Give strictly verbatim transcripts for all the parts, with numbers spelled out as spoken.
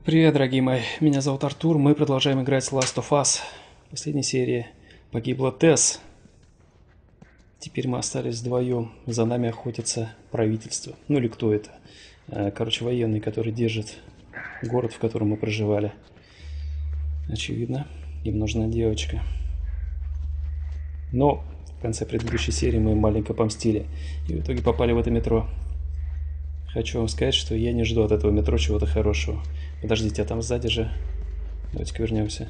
Привет, дорогие мои. Меня зовут Артур. Мы продолжаем играть в Last of Us. В последней серии погибла Тесс. Теперь мы остались вдвоем. За нами охотится правительство. Ну или кто это? Короче, военный, который держит город, в котором мы проживали. Очевидно, им нужна девочка. Но в конце предыдущей серии мы маленько помстили. И в итоге попали в это метро. Хочу вам сказать, что я не жду от этого метро чего-то хорошего. Подождите, а там сзади же... Давайте-ка вернемся.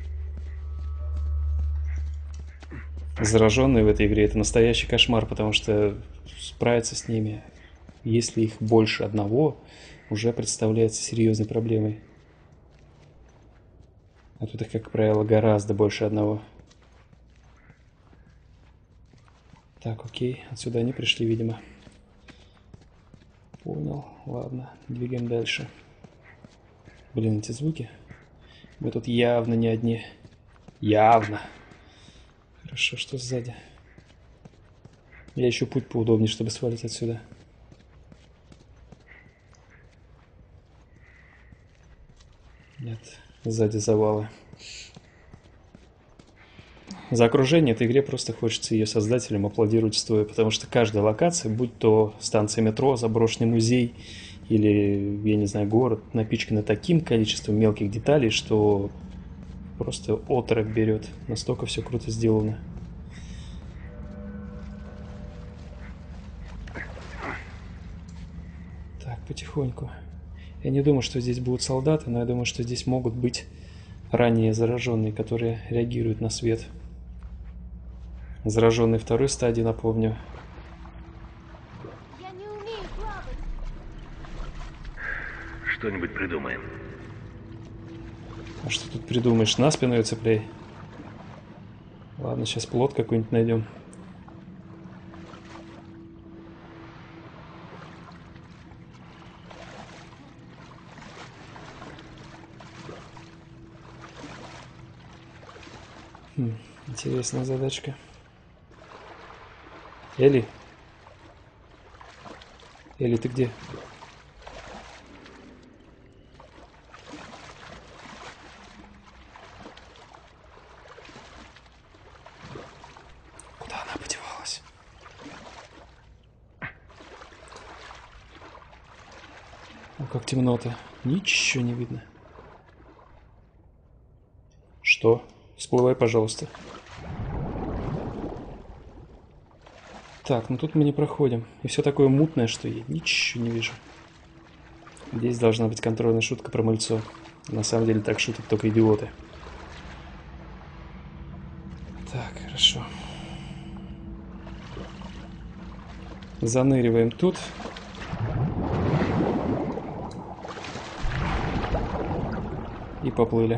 Зараженные в этой игре — это настоящий кошмар, потому что справиться с ними, если их больше одного, уже представляется серьезной проблемой. А тут их, как правило, гораздо больше одного. Так, окей, отсюда они пришли, видимо. Понял, ладно, двигаем дальше. Блин, эти звуки. Мы тут явно не одни. Явно. Хорошо, что сзади. Я ищу путь поудобнее, чтобы свалить отсюда. Нет, сзади завалы. За окружение этой игре просто хочется ее создателям аплодировать стоя, потому что каждая локация, будь то станция метро, заброшенный музей или, я не знаю, город, напичкана таким количеством мелких деталей, что просто оторопь берет. Настолько все круто сделано. Так, потихоньку. Я не думаю, что здесь будут солдаты, но я думаю, что здесь могут быть ранее зараженные, которые реагируют на свет. Зараженный второй стадии, напомню. Я не умею плавать. Что-нибудь придумаем. А что тут придумаешь? На спину ее цепляй. Ладно, сейчас плот какой-нибудь найдем. Хм, интересная задачка. Элли? Элли, ты где? Куда она подевалась? О, как темно-то. Ничего не видно. Что? Всплывай, пожалуйста. Так, ну тут мы не проходим. И все такое мутное, что я ничего не вижу. Здесь должна быть контрольная шутка про мыльцо. На самом деле так шутят только идиоты. Так, хорошо. Заныриваем тут. И поплыли.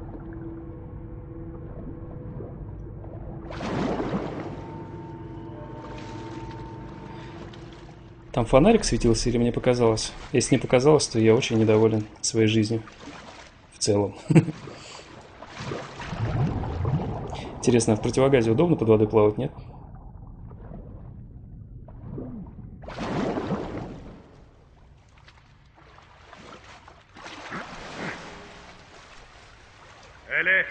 Там фонарик светился или мне показалось? Если не показалось, то я очень недоволен своей жизнью. В целом. Интересно, а в противогазе удобно под водой плавать, нет? Элли!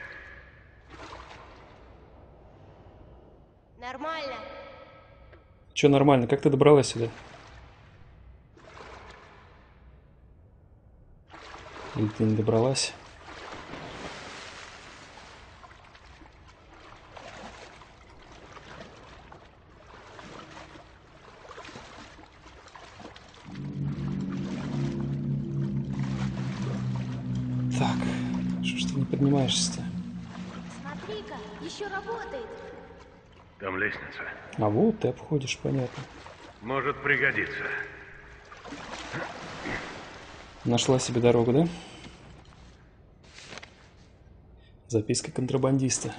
Нормально. Че нормально? Как ты добралась сюда? Или ты не добралась? Так, что ж ты не поднимаешься-то? Смотри-ка, еще работает. Там лестница. А вот ты обходишь, понятно. Может пригодиться. Нашла себе дорогу, да? Записка контрабандиста.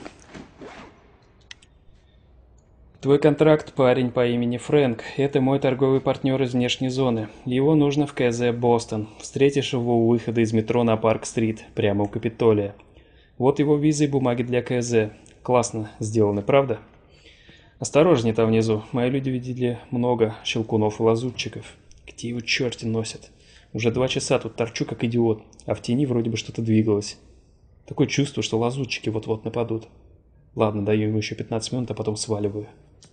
Твой контракт, парень по имени Фрэнк. Это мой торговый партнер из внешней зоны. Его нужно в КЗ Бостон. Встретишь его у выхода из метро на Парк-стрит, прямо у Капитолия. Вот его виза и бумаги для КЗ. Классно сделаны, правда? Осторожнее там внизу. Мои люди видели много щелкунов и лазутчиков. Где его черти носят? Уже два часа тут торчу, как идиот, а в тени вроде бы что-то двигалось. Такое чувство, что лазутчики вот-вот нападут. Ладно, даю ему еще пятнадцать минут, а потом сваливаю.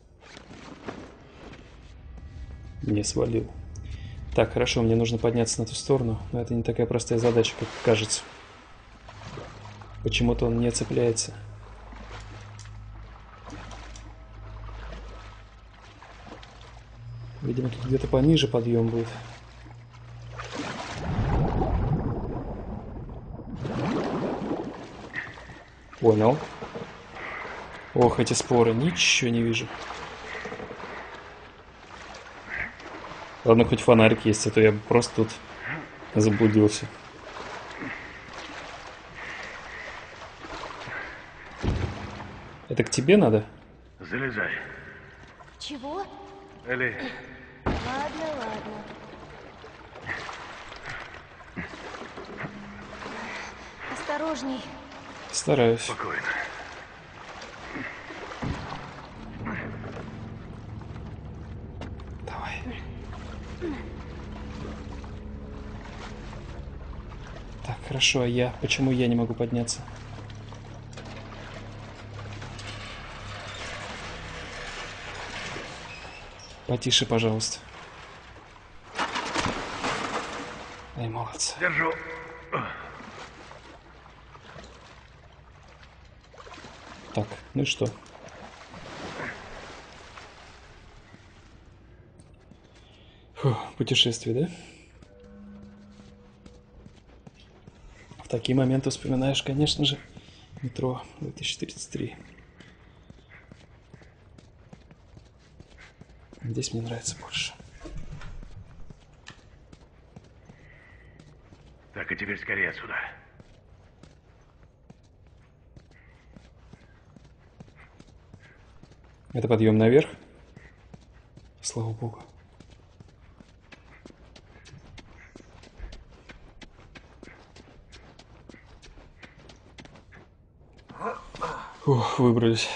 Не свалил. Так, хорошо, мне нужно подняться на ту сторону, но это не такая простая задача, как кажется. Почему-то он не цепляется. Видимо, тут где-то пониже подъем будет. Понял. Ох, эти споры, ничего не вижу. Ладно, хоть фонарик есть, а то я просто тут заблудился. Это к тебе надо? Залезай. Чего? Элли, Ладно, ладно. Осторожней. Стараюсь. спокойно. Давай. Так, хорошо, а я? Почему я не могу подняться? Потише, пожалуйста. Ай, молодцы. Держу. Так, ну и что? Фу, путешествие, да? В такие моменты вспоминаешь, конечно же, метро две тысячи тридцать три. Здесь мне нравится больше. Так, и теперь скорее отсюда. Это подъем наверх? Слава богу. Ух, выбрались.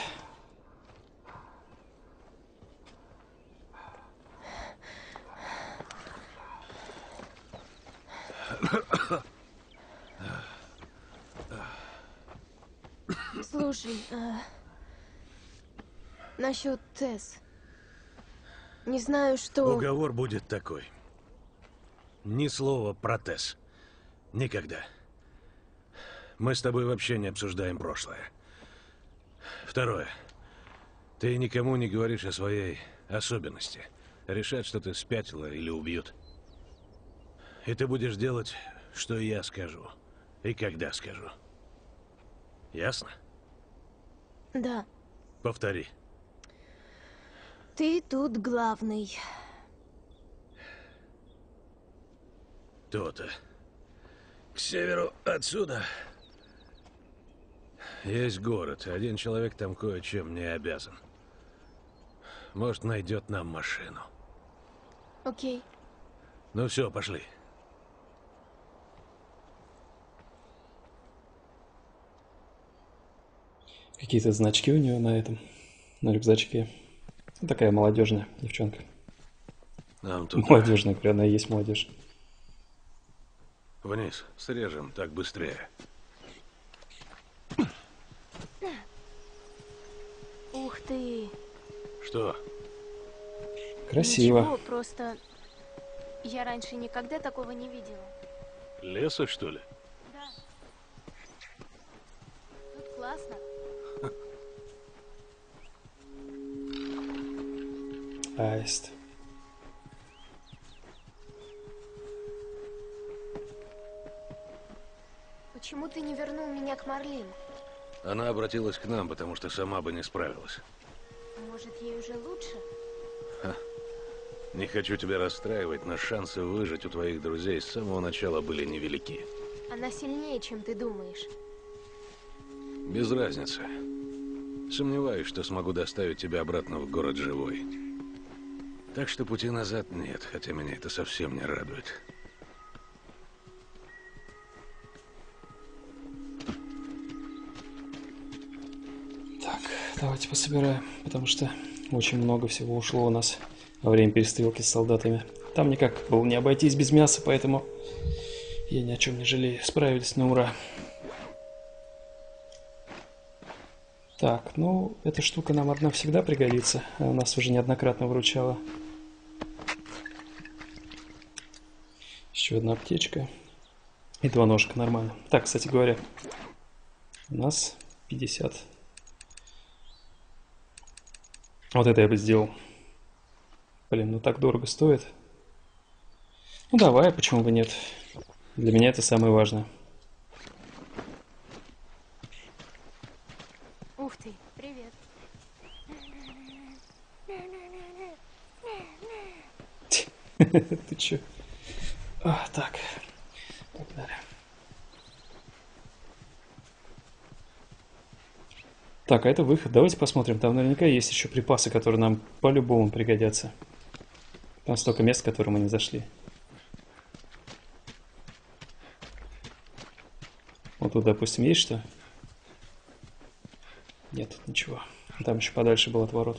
Слушай, а... насчет Тесс. Не знаю, что... Уговор будет такой. Ни слова про Тесс. Никогда. Мы с тобой вообще не обсуждаем прошлое. Второе. Ты никому не говоришь о своей особенности. Решат, что ты спятила или убьют. И ты будешь делать, что я скажу. И когда скажу. Ясно? Да. Повтори. Ты тут главный. То-то. К северу отсюда есть город. Один человек там кое-чем не обязан. Может, найдет нам машину. Окей. Ну все, пошли. Какие-то значки у нее на этом, на рюкзачке. Ну, такая молодежная девчонка. Нам тут Молодежная, говорю, она и есть молодежь. вниз. Срежем, так быстрее. Ух ты. Что? Красиво. Ничего, просто... Я раньше никогда такого не видела. Леса, что ли? Да. Тут классно. Аист. Почему ты не вернул меня к Марлин? Она обратилась к нам, потому что сама бы не справилась. Может, ей уже лучше? Не хочу тебя расстраивать, но шансы выжить у твоих друзей с самого начала были невелики. Она сильнее, чем ты думаешь. Без разницы. Сомневаюсь, что смогу доставить тебя обратно в город живой. Так что пути назад нет, хотя меня это совсем не радует. Так, давайте пособираем, потому что очень много всего ушло у нас во время перестрелки с солдатами. Там никак было не обойтись без мяса, поэтому я ни о чем не жалею. Справились на ура. Так, ну, эта штука нам одна всегда пригодится. Она нас уже неоднократно выручала. Еще одна аптечка. И два ножка, нормально. Так, кстати говоря, у нас пятьдесят. Вот это я бы сделал. Блин, ну так дорого стоит. Ну давай, почему бы нет. Для меня это самое важное. Ух ты, привет. Ты чё? А, так. Погнали. Так, а это выход. Давайте посмотрим. Там наверняка есть еще припасы, которые нам по-любому пригодятся. Там столько мест, в которые мы не зашли. Вот тут, допустим, есть что? Нет, тут ничего. Там еще подальше был отворот.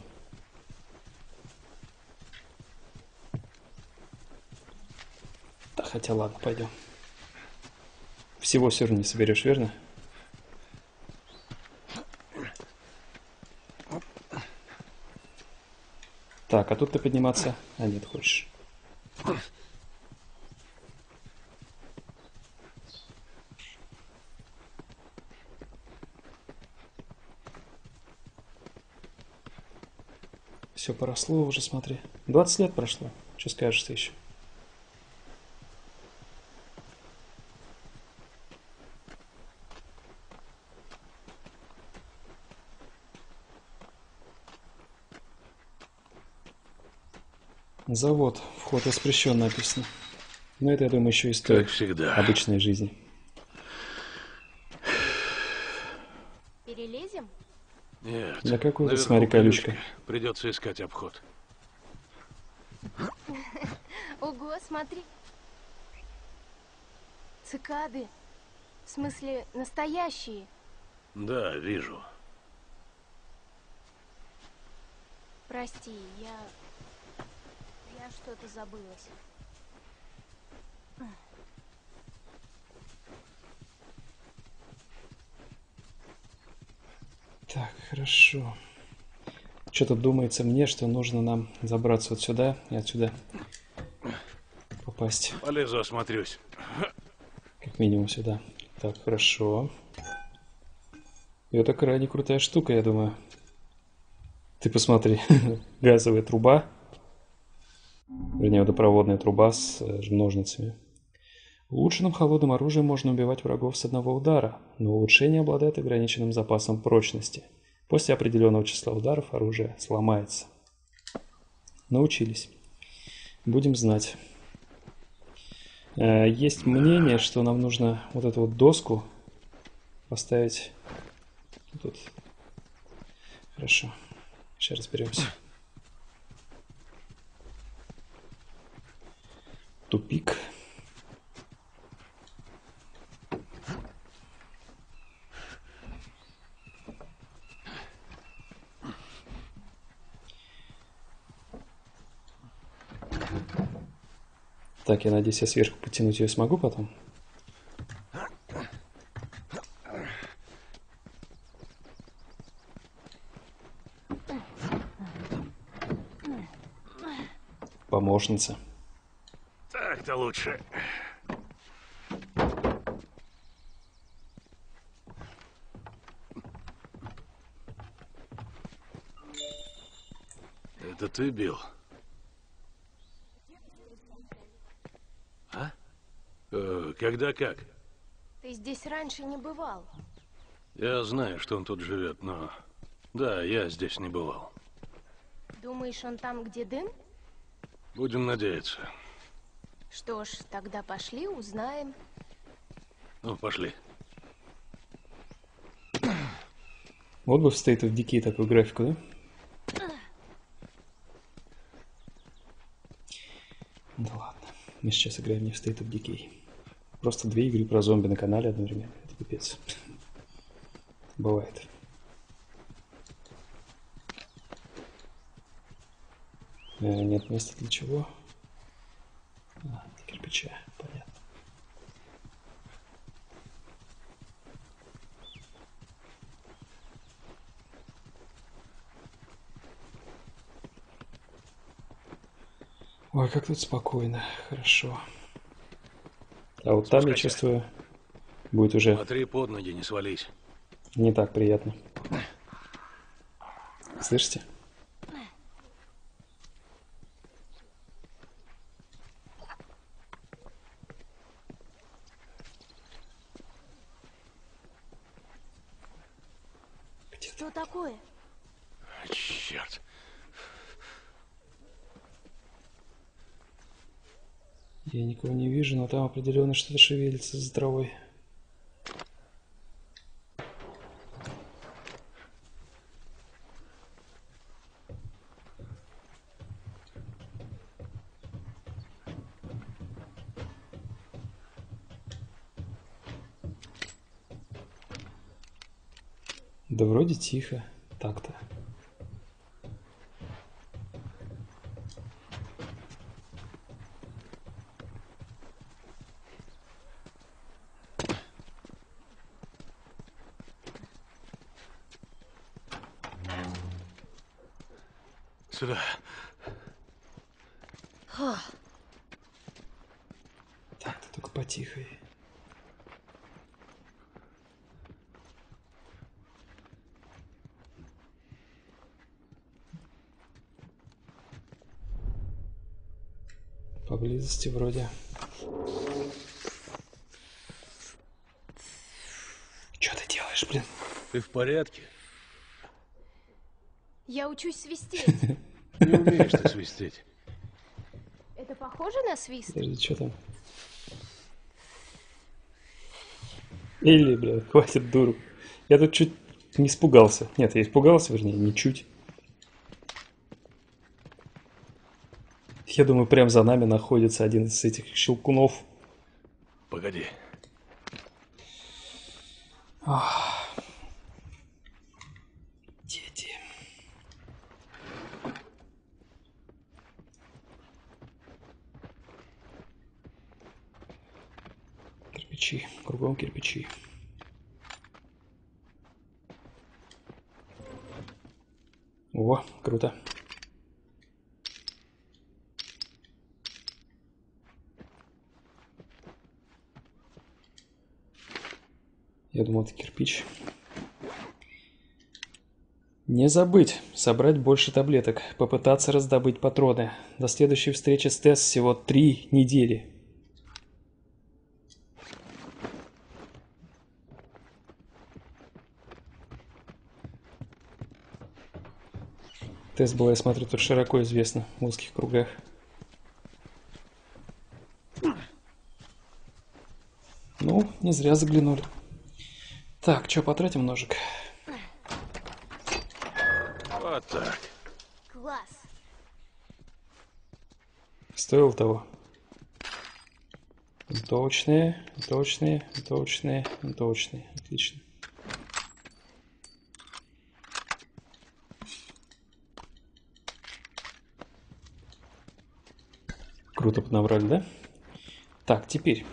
Да, хотя ладно, пойдем. Всего все равно не соберешь, верно? Так, а тут ты подниматься... А, нет, хочешь. Все поросло уже, смотри. двадцать лет прошло. Что скажешь ты еще? Завод. Вход воспрещен написано. Но это, я думаю, еще и стоит Как всегда. обычной жизни. Перелезем? Нет. Да какой-то, наверху смотри, колючка. колючка. Придется искать обход. Ого, смотри. Цикады. В смысле, настоящие. Да, вижу. Прости, я... Я что-то забылась. Так, хорошо. Что-то думается мне, что нужно нам забраться вот сюда и отсюда попасть. Полезу, осмотрюсь. Как минимум сюда. Так, хорошо. И это крайне крутая штука, я думаю. Ты посмотри. Газовая труба. Вернее, водопроводная труба с ножницами. Улучшенным холодным оружием можно убивать врагов с одного удара, но улучшение обладает ограниченным запасом прочности. После определенного числа ударов оружие сломается. Научились. Будем знать. Есть мнение, что нам нужно вот эту вот доску поставить тут. Хорошо. Сейчас разберемся. Тупик. Так, я надеюсь, я сверху потянуть ее смогу потом. Помощница. Так-то лучше. Это ты, Билл? А? Э, когда как? Ты здесь раньше не бывал. Я знаю, что он тут живет, но... Да, я здесь не бывал. Думаешь, он там, где дым? Будем надеяться. Что ж, тогда пошли, узнаем. Ну, пошли. Вот бы в State of Decay такую графику, да? Да ладно. Мы сейчас играем не в State of Decay. Просто две игры про зомби на канале одновременно. Это пипец. Бывает. Э, нет места для чего? А, кирпича, понятно. Ой, как тут спокойно, хорошо. А вот там, я Спускайся. чувствую, будет уже Смотри, под ноги не свались. не так приятно. Слышите? Что такое? Черт. Я никого не вижу, но там определенно что-то шевелится за травой. Да вроде тихо, так-то. Сюда. Так-то только потихой. Поблизости вроде. Что ты делаешь, блин? Ты в порядке? Я учусь свистеть. Не умеешь ты свистеть. Это похоже на свист? Подожди, что там? Или, бля, хватит дуру. Я тут чуть не испугался. Нет, я испугался, вернее, не чуть. Я думаю, прямо за нами находится один из этих щелкунов. Погоди. Дети. Кирпичи, кругом кирпичи. О, круто. Я думал, это кирпич. Не забыть собрать больше таблеток, попытаться раздобыть патроны. До следующей встречи с Тесс всего три недели. Тесс была, я смотрю, тут широко известна в узких кругах. Ну, не зря заглянули. Так, что, потратим ножик? Вот так. Класс. Стоило того. Точные, точные, точные, точные. Отлично. Круто поднабрали, да? Так, теперь.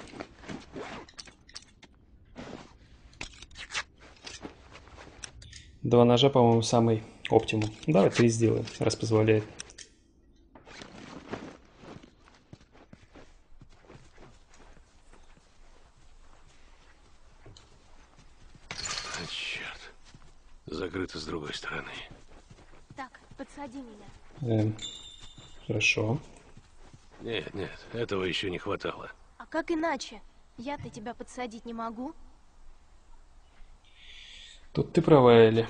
Два ножа, по-моему, самый оптимум. Давай три сделаем, раз позволяет. А, черт. Закрыто с другой стороны. Так, подсади меня. Эм, хорошо. Нет, нет, этого еще не хватало. А как иначе? Я-то тебя подсадить не могу. Тут ты права, Элли.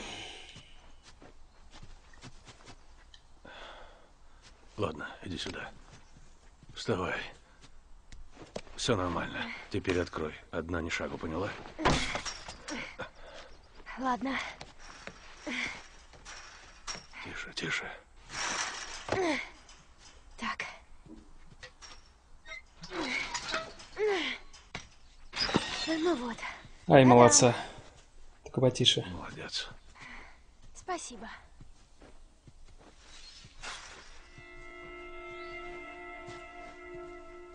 Ладно, иди сюда. Вставай. Все нормально. Теперь открой. Одна ни шагу, поняла? Ладно. Тише, тише. Так. Ну вот. Ай, молодца. Только потише. Молодец. Спасибо.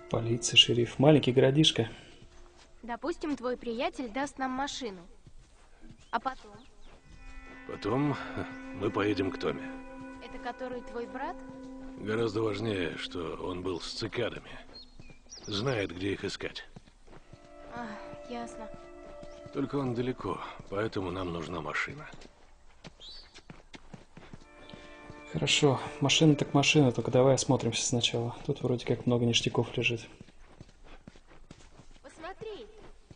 Полиция, шериф. Маленький городишко. Допустим, твой приятель даст нам машину. А потом? Потом мы поедем к Томе. Это который твой брат? Гораздо важнее, что он был с цикадами. Знает, где их искать. А, ясно. Только он далеко, поэтому нам нужна машина. Хорошо. Машина так машина, только давай осмотримся сначала. Тут вроде как много ништяков лежит. Посмотри.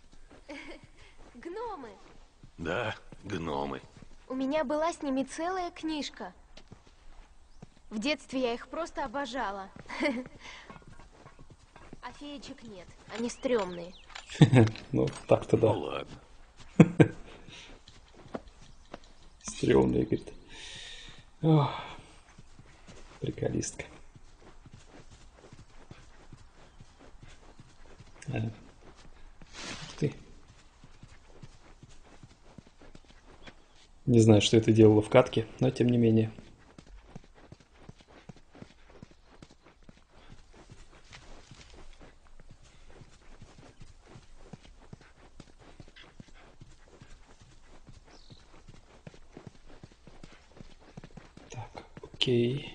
Гномы. Да, гномы. У меня была с ними целая книжка. В детстве я их просто обожала. А феечек нет, они стрёмные. Ну, так-то да. Ну ладно. Стрёмные, говорит. Ох, приколистка. А. Ух ты. Не знаю, что это делало в катке, но тем не менее. Так, окей.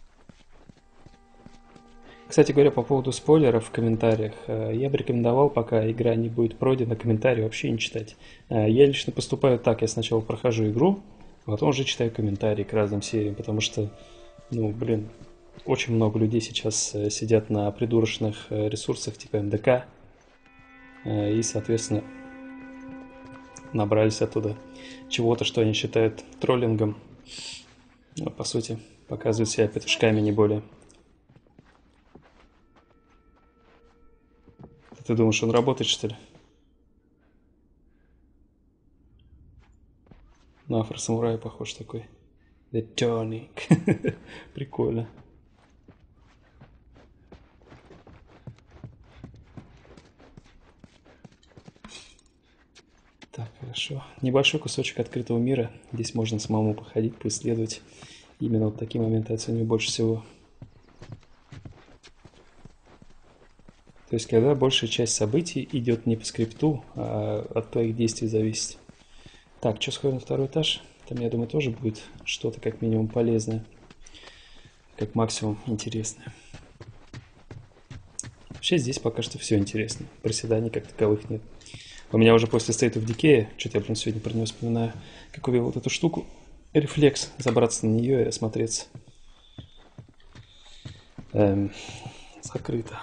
Кстати говоря, по поводу спойлеров в комментариях, э, я бы рекомендовал, пока игра не будет пройдена, комментарии вообще не читать. Э, Я лично поступаю так, я сначала прохожу игру, а потом уже читаю комментарии к разным сериям, потому что, ну, блин, очень много людей сейчас э, сидят на придурочных э, ресурсах типа эм дэ ка, э, и, соответственно, набрались оттуда чего-то, что они считают троллингом. А по сути, показывают себя петушками, не более. Ты думаешь, он работает, что ли? На афросамурая похож такой. The Tonic. Прикольно. Так, хорошо. Небольшой кусочек открытого мира. Здесь можно самому походить, поисследовать. Именно вот такие моменты оцениваю больше всего. То есть, когда большая часть событий идет не по скрипту, а от твоих действий зависит. Так, что сходим на второй этаж? Там, я думаю, тоже будет что-то как минимум полезное. Как максимум интересное. Вообще здесь пока что все интересно. Проседаний как таковых нет. У меня уже после State of Decay, что-то я, блин, сегодня про него вспоминаю, как увидел вот эту штуку, рефлекс, забраться на нее и осмотреться. Эм, закрыто.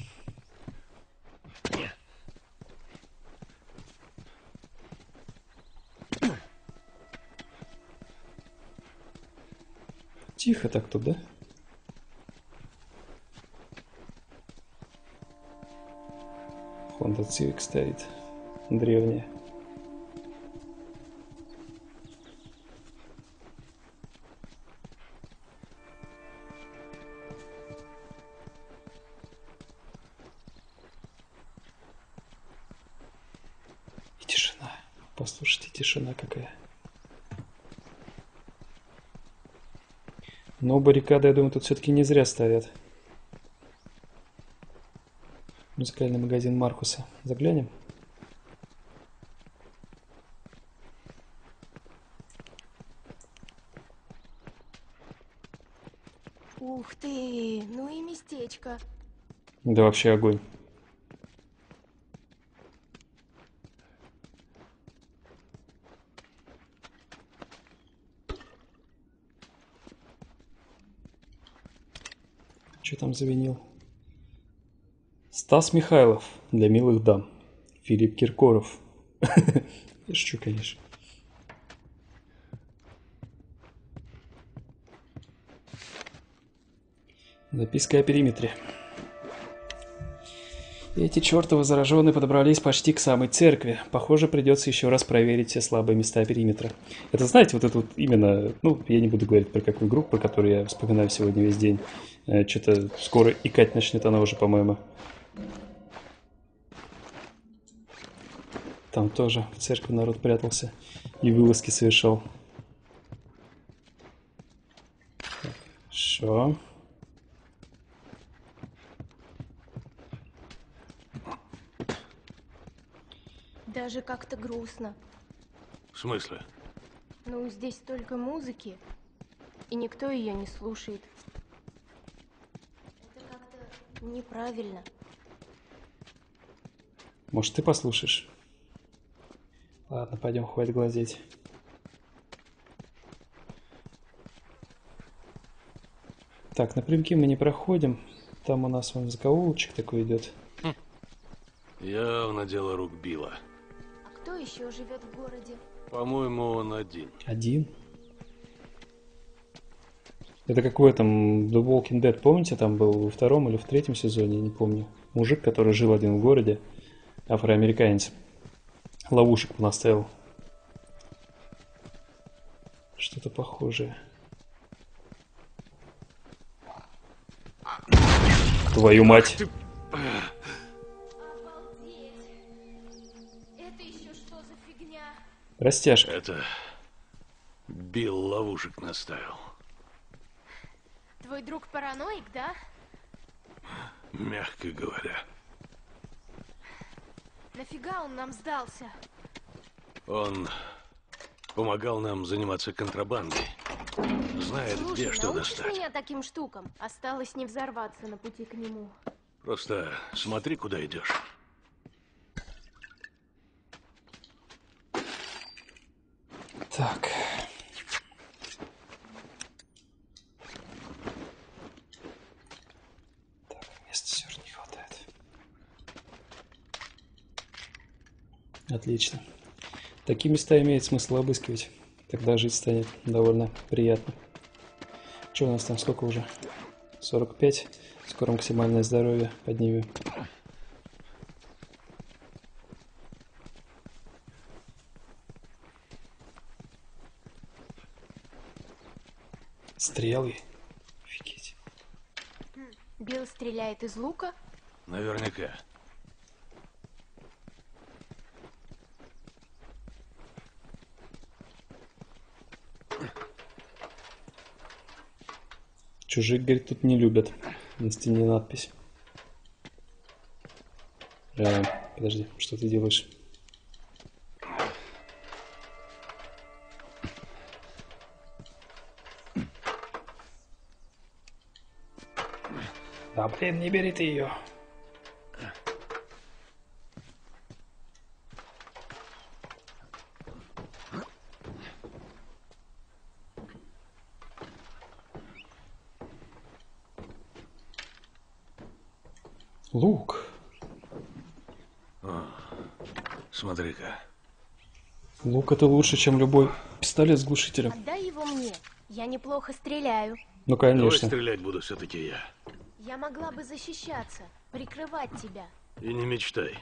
Тихо так тут, да? Honda Civic стоит. Древняя. И тишина. Послушайте, тишина какая. Но баррикады, я думаю, тут все-таки не зря стоят. Музыкальный магазин Маркуса. Заглянем? Ух ты, ну и местечко. Да вообще огонь. Что там за винил? Стас Михайлов для милых дам. Филипп Киркоров. Я шучу, конечно. Записка о периметре. Эти чертовы зараженные подобрались почти к самой церкви. Похоже, придется еще раз проверить все слабые места периметра. Это, знаете, вот это вот именно... Ну, я не буду говорить про какую игру, про которую я вспоминаю сегодня весь день. Что-то скоро икать начнет она уже, по-моему. Там тоже в церкви народ прятался и вылазки совершал. Хорошо. Даже как-то грустно. В смысле? Ну, здесь столько музыки, и никто ее не слушает. Это как-то неправильно. Может, ты послушаешь? Ладно, пойдем, хватит глазеть. Так, напрямки мы не проходим. Там у нас вон закоулочек такой идет. Явно дело рук Билла. А кто еще живет в городе? По-моему, он один. Один? Это как в этом The Walking Dead, помните, там был во втором или в третьем сезоне, не помню. Мужик, который жил один в городе, афроамериканец. Ловушек наставил. Что-то похожее. Твою мать. Обалдеть! Это еще что за фигня? Растяжка. Это Билл ловушек наставил. Твой друг параноик, да? Мягко говоря. Нафига он нам сдался? Он помогал нам заниматься контрабандой. Знает, Слушай, где что научишь достать. меня таким штукам? Осталось не взорваться на пути к нему. Просто смотри, куда идешь. Так. Так, места все же не хватает. Отлично. Такие места имеет смысл обыскивать. Тогда жить станет довольно приятно. Что у нас там, сколько уже? сорок пять. Скоро максимальное здоровье поднимем. Стрелы. Офигеть. Билл стреляет из лука? Наверняка. Чужих, говорит, тут не любят. На стене надпись. Э, подожди, что ты делаешь? Да блин, не бери ты ее. Лук. Смотри-ка. Лук это лучше, чем любой пистолет с глушителем. Отдай его мне. Я неплохо стреляю. Ну Давай конечно. стрелять буду все-таки я. Я могла бы защищаться, прикрывать тебя. И не мечтай.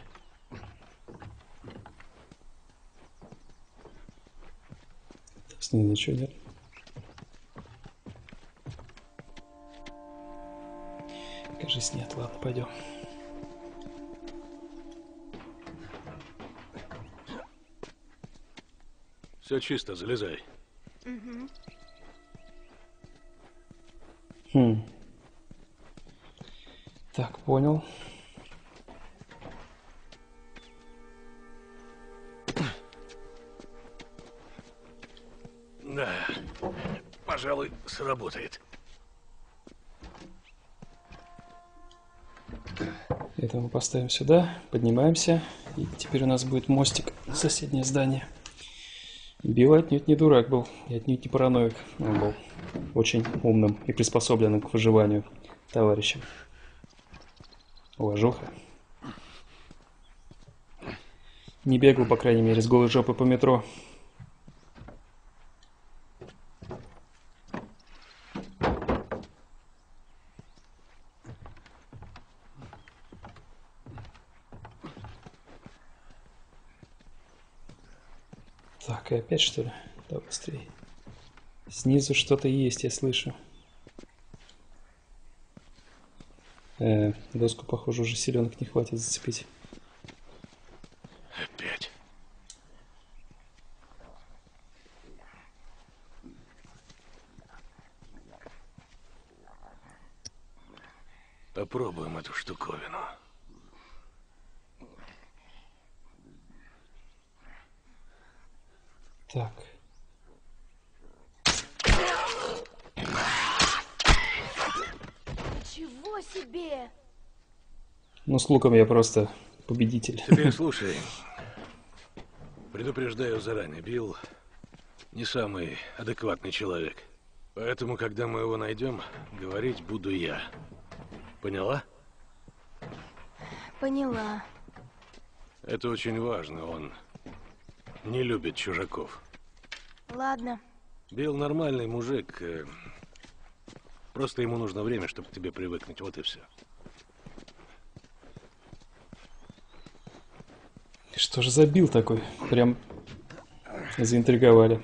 С ним ничего нет. Кажись, нет. Ладно, пойдем. Все чисто, залезай. Угу. Хм. Так, понял. Да, пожалуй, сработает. Это мы поставим сюда, поднимаемся. И теперь у нас будет мостик в соседнее здание. Билл отнюдь не дурак был, и отнюдь не параноик. Он был очень умным и приспособленным к выживанию товарищем. Уважуха. Не бегал, по крайней мере, с голой жопы по метро. Так, и опять что ли? Да, быстрее. Снизу что-то есть, я слышу. Э, доску, похоже, уже силенок не хватит зацепить. Опять. Попробуем эту штуковину. Так. Ничего себе! Ну, с луком я просто победитель. Теперь слушай. Предупреждаю заранее, Билл не самый адекватный человек. Поэтому, когда мы его найдем, говорить буду я. Поняла? Поняла. Это очень важно, он не любит чужаков. Ладно. Билл нормальный мужик. э, Просто ему нужно время, чтобы к тебе привыкнуть, вот и все. Что же забил такой? Прям заинтриговали.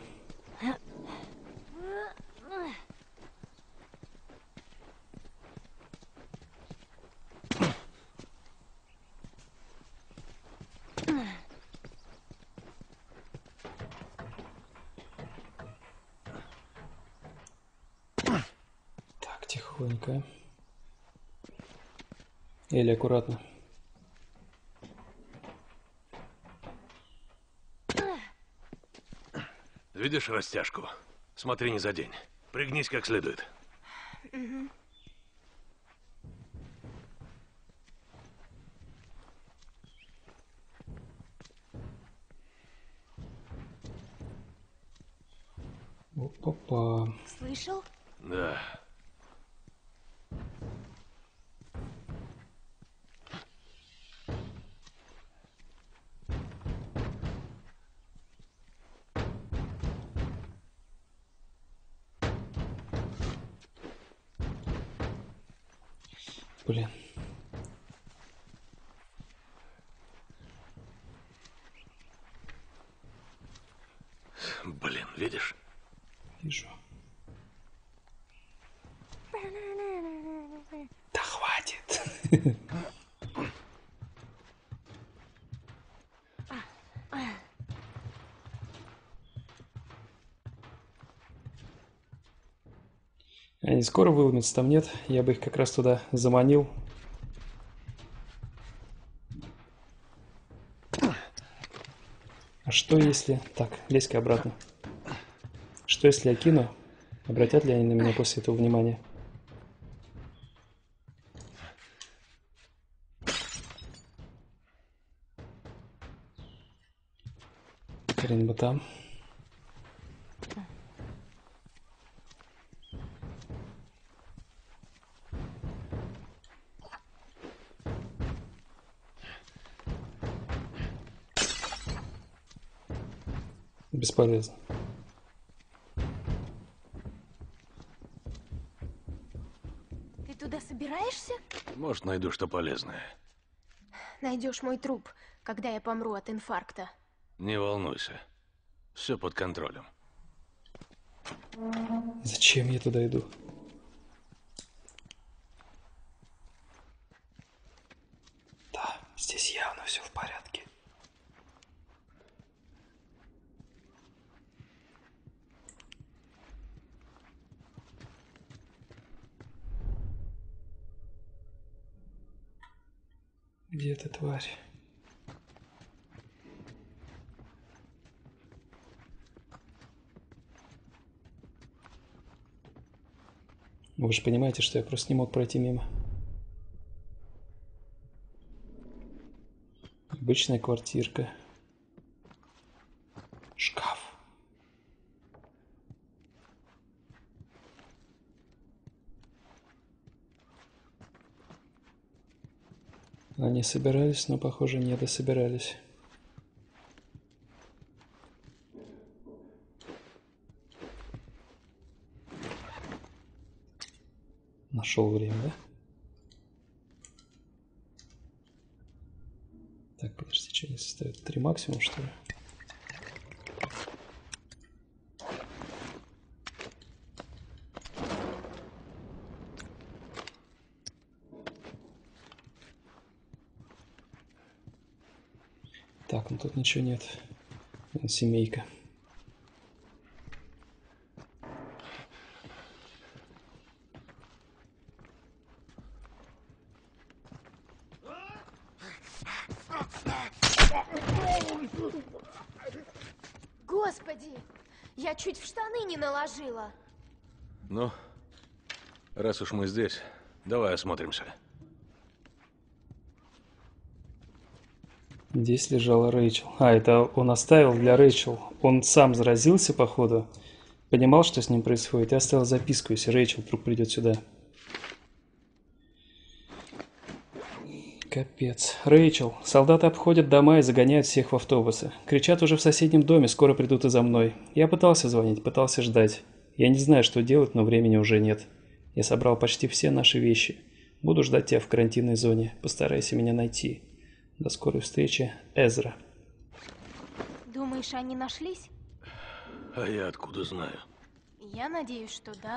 Так, тихонько. Элли, аккуратно. Видишь растяжку? Смотри, не задень. Пригнись как следует. Угу. Опа-па. Слышал? Да. Блин. Блин, видишь? Вижу. Да хватит. Они скоро выломятся, там нет. Я бы их как раз туда заманил. А что если... Так, лезь-ка обратно. Что если я кину? Обратят ли они на меня после этого внимания? Хрен бы там. Бесполезно. Ты туда собираешься? Может, найду что полезное. Найдешь мой труп, когда я помру от инфаркта. Не волнуйся. Все под контролем. Зачем я туда иду? Да, здесь явно все в порядке. Где эта тварь? Вы же понимаете, что я просто не мог пройти мимо. Обычная квартирка. Шкаф. Они собирались, но, похоже, не дособирались. Нашел время, да? Так, подожди, что они составят? Три максимум, что ли? Так, ну тут ничего нет. Вон семейка. Господи! Я чуть в штаны не наложила. Ну, раз уж мы здесь, давай осмотримся. Здесь лежала Рэйчел. А, это он оставил для Рэйчел. Он сам заразился, походу. Понимал, что с ним происходит, и оставил записку, если Рэйчел вдруг придет сюда. Капец. Рэйчел. Солдаты обходят дома и загоняют всех в автобусы. Кричат уже в соседнем доме, скоро придут и за мной. Я пытался звонить, пытался ждать. Я не знаю, что делать, но времени уже нет. Я собрал почти все наши вещи. Буду ждать тебя в карантинной зоне. Постарайся меня найти. До скорой встречи, Эзра. Думаешь, они нашлись? А я откуда знаю? Я надеюсь, что да.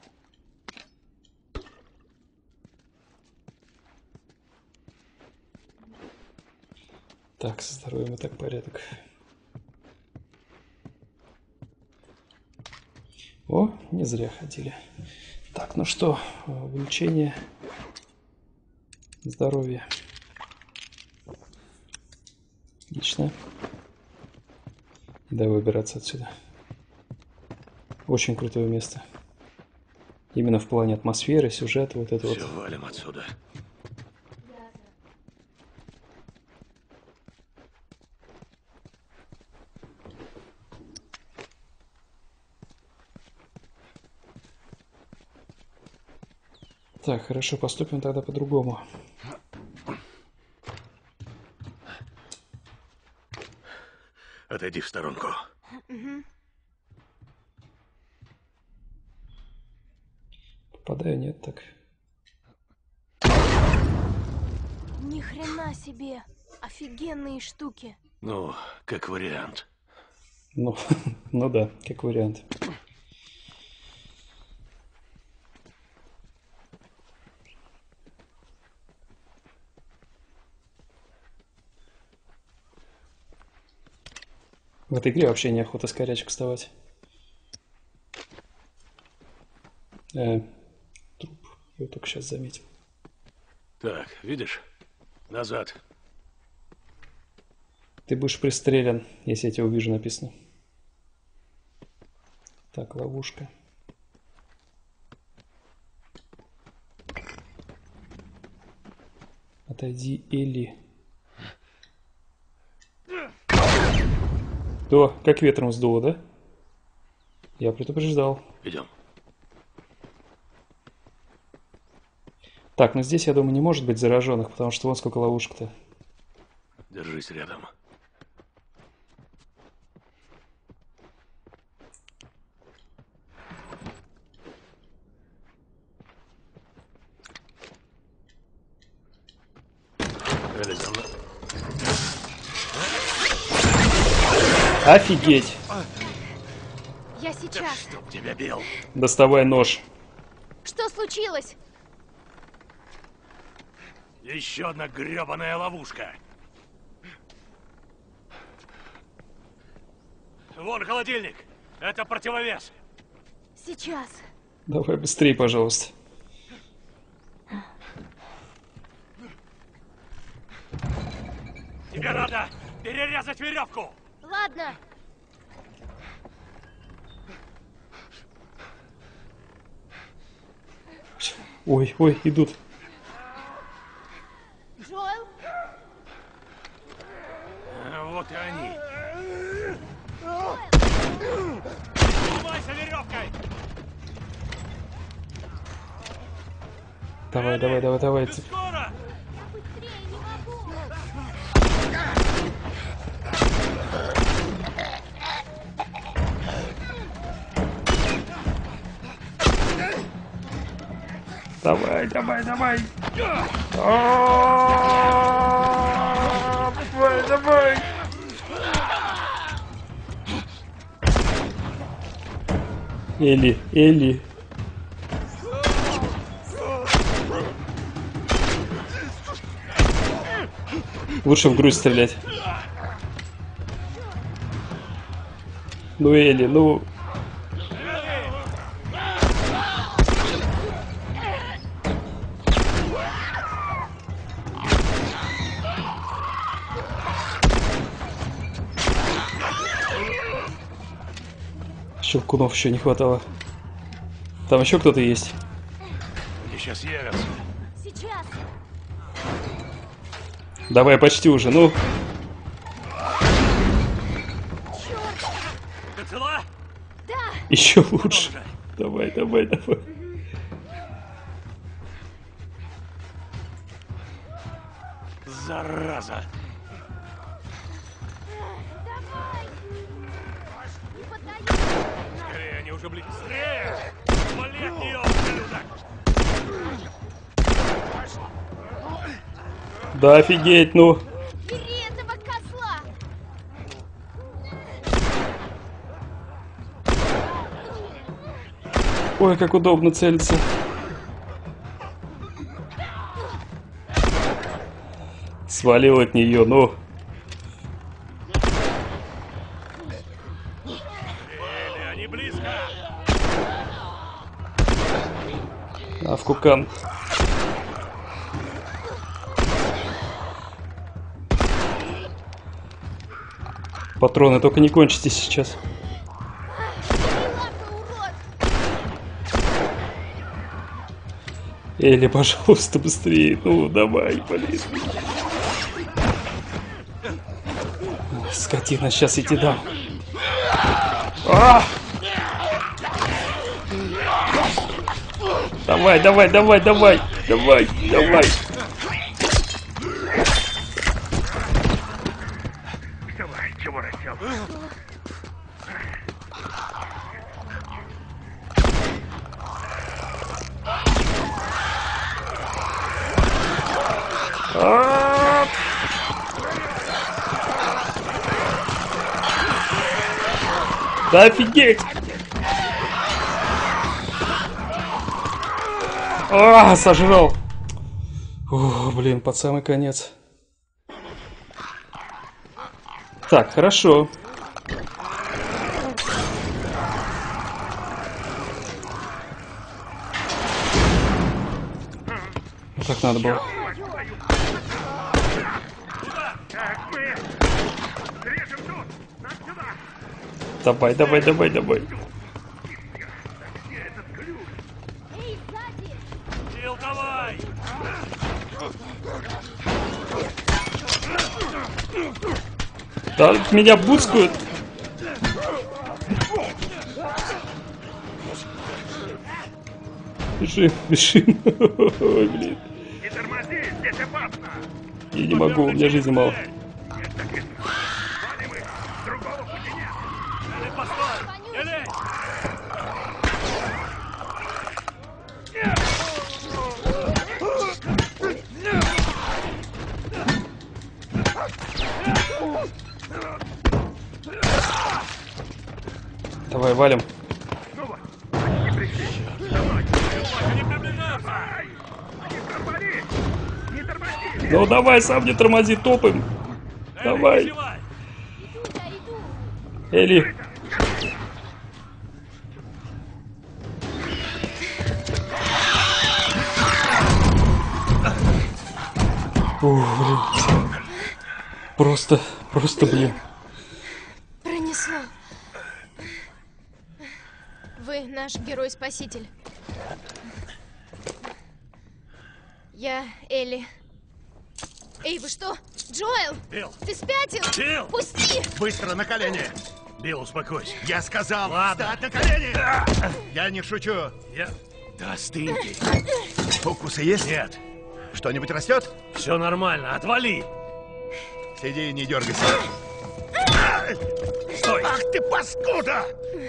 Так, со здоровьем и так порядок. О, не зря ходили. Так, ну что, увеличение здоровья. Отлично. Давай выбираться отсюда. Очень крутое место. Именно в плане атмосферы, сюжета, вот это Все, вот. валим отсюда. Так, хорошо, поступим тогда по-другому. Отойди в сторонку. Угу. Попадаю, нет, так. Ни хрена себе! Офигенные штуки. Ну, как вариант. Ну, ну да, как вариант. В этой игре вообще неохота с корячек вставать. Э, труп. Я только сейчас заметил. Так, видишь? Назад. Ты будешь пристрелен, если я тебя увижу, написано. Так, ловушка. Отойди, Элли. То, как ветром сдуло, да? Я предупреждал. Идем. Так, ну здесь, я думаю, не может быть зараженных, потому что вон сколько ловушек-то. Держись рядом. Элли, за мной. Офигеть! Я сейчас. Чтоб тебя бил. Доставай нож. Что случилось? Еще одна гребаная ловушка. Вон холодильник. Это противовес. Сейчас. Давай быстрее, пожалуйста. Тебе надо перерезать веревку. Ладно. Ой, ой, идут. Джоэл? А, вот и они. Занимайся веревкой. Давай, давай, давай, давай. Ты скоро? Быстрее, не могу. Давай, давай, давай. Давай, давай. Элли, Элли. Лучше в грудь стрелять. Ну, Элли, ну... Щелкунов еще не хватало. Там еще кто-то есть. Они сейчас явятся. Сейчас. Давай, почти уже, ну. Ты цела? Еще лучше. Давай, давай, давай. Зараза! Давай. Не поддаюсь. Скорее, они уже близко. Быстрее! Вали от нее, ублюдок! Да офигеть, ну. Бери этого козла. Ой, как удобно целиться. Свалил от нее, ну. Или они близко! А в кукан. Патроны только не кончитесь сейчас. Элли, пожалуйста, быстрее. Ну, давай, блин. Скотина, сейчас идти дам. А! Давай, давай, давай, давай, давай, давай. Давай, чего рассел? А! Да офигеть! А, сожрал. О, блин, под самый конец. Так, хорошо. Так надо было. Так, мы режем тут! Нам сюда! Давай, давай, давай, давай. Где этот ключ? Эй, сзади. Сил, давай! Да, меня буцкают. Бежим, бежим. Ой, блин. Не тормози, здесь опасно! Я не могу, у меня жизни мало. Нет, так и валим их! Другого пути нет! Или постой! Или! Давай, валим. Ну вот, они пришли! Давай! Они приближаются! Ай! Не тормози! Не тормози! Ну давай, сам не тормози, топаем. Давай. Иду я, иду. Элли. Ух, блин. Просто, просто, блин. Пронесло. Вы наш герой-спаситель. Я Элли. Эй, вы что? Джоэл! Билл! Ты спятил? Билл! Пусти! Быстро на колени! Билл, успокойся! Я сказал, Ладно. встать на колени! Я не шучу. Я... Да остынь ты! Укусы есть? Нет! Что-нибудь растет? Все нормально, отвали! Сиди и не дергайся. Стой! Ах ты паскуда!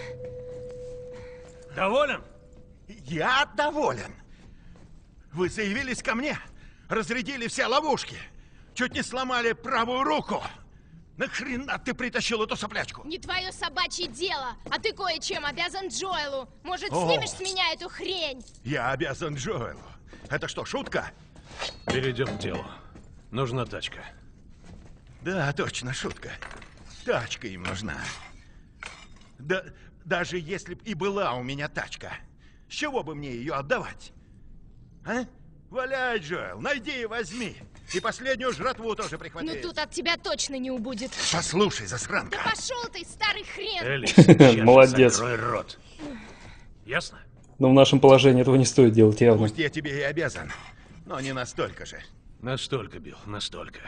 Доволен? Я доволен. Вы заявились ко мне, разрядили все ловушки, чуть не сломали правую руку. Нахрена ты притащил эту соплячку? Не твое собачье дело, а ты кое-чем обязан Джоэлу. Может, О. снимешь с меня эту хрень? Я обязан Джоэлу. Это что, шутка? Перейдем к делу. Нужна тачка. Да, точно, шутка. Тачка им нужна. Да, даже если б и была у меня тачка, с чего бы мне ее отдавать? А? Валяй, Джоэл, найди и возьми. И последнюю жратву тоже прихвати. Ну тут от тебя точно не убудет. Послушай, засранка. Да пошел ты, старый хрен! Элли, сейчас Молодец. закрой рот. Ясно? Но в нашем положении этого не стоит делать явно. Пусть я тебе и обязан, но не настолько же. Настолько, Билл, настолько.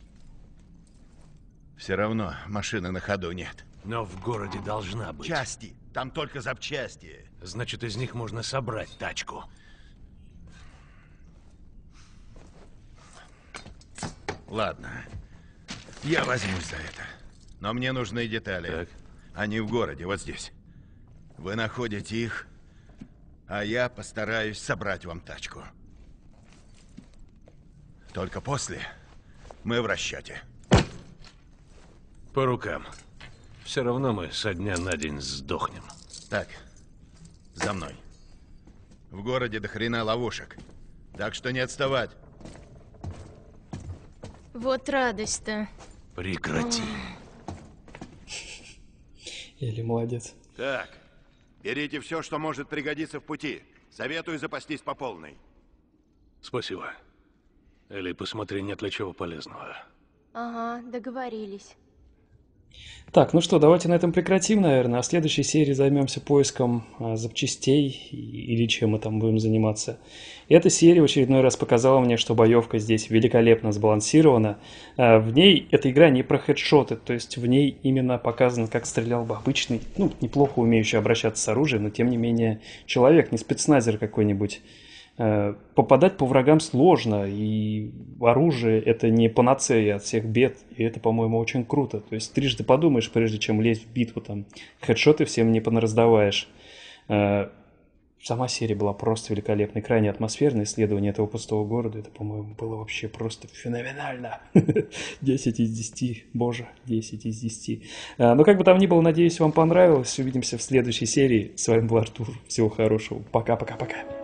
Все равно машины на ходу нет. Но в городе должна быть. Части. Там только запчасти. Значит, из них можно собрать тачку. Ладно. Я возьмусь за это. Но мне нужны детали. Так. Они в городе, вот здесь. Вы находите их, а я постараюсь собрать вам тачку. Только после мы в расчете. По рукам. Все равно мы со дня на день сдохнем. Так, за мной. В городе до хрена ловушек. Так что не отставать. Вот радость-то. Прекрати. Или молодец. Так, берите все, что может пригодиться в пути. Советую запастись по полной. Спасибо. Элли, посмотри, нет ли чего полезного. Ага, договорились. Так, ну что, давайте на этом прекратим, наверное. А в следующей серии займемся поиском а, запчастей и- или чем мы там будем заниматься. Эта серия в очередной раз показала мне, что боевка здесь великолепно сбалансирована. А, в ней эта игра не про хедшоты, то есть в ней именно показано, как стрелял бы обычный, ну, неплохо умеющий обращаться с оружием, но тем не менее человек, не спецназер какой-нибудь. Э, Попадать по врагам сложно, и оружие это не панацея от всех бед, и это, по-моему, очень круто. То есть трижды подумаешь, прежде чем лезть в битву, там, хедшоты всем не понараздаваешь. Э, Сама серия была просто великолепной, крайне атмосферное исследование этого пустого города, это, по-моему, было вообще просто феноменально. десять из десяти, боже, десять из десяти. Э, Но как бы там ни было, надеюсь, вам понравилось. Увидимся в следующей серии. С вами был Артур. Всего хорошего. Пока-пока-пока.